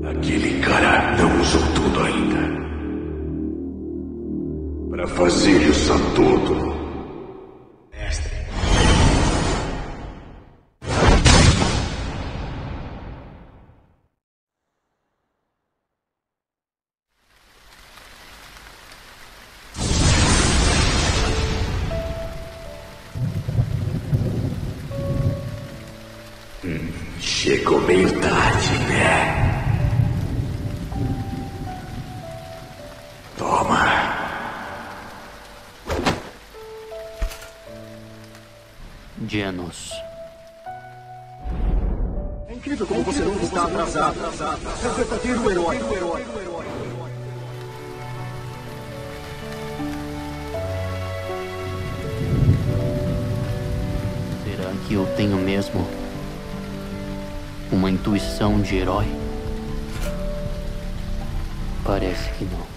Aquele cara não usou tudo ainda. Para fazer usar tudo, mestre. Chegou meio tarde, né? Toma. Genos. É incrível como você não está atrasado. É um verdadeiro herói. Será que eu tenho mesmo uma intuição de herói? Parece que não.